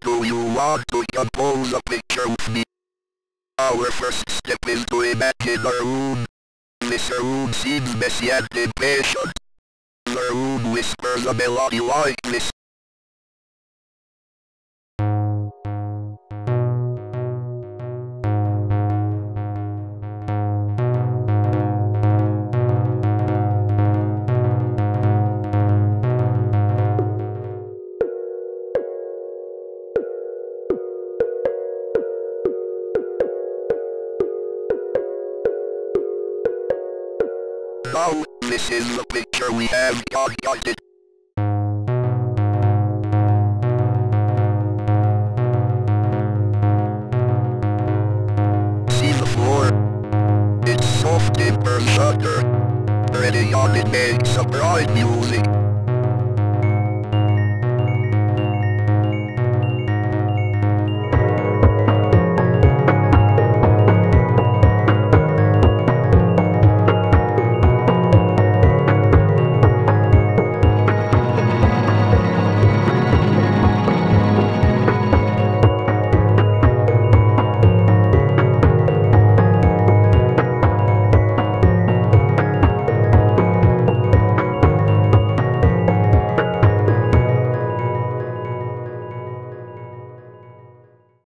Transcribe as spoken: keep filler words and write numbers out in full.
Do you want to compose a picture with me? Our first step is to imagine a room. This room seems messy and impatient. The room whispers a melody like this. Now, this is the picture we have concocted. See the floor? It's soft timber shutter. Ready on it makes some bright music.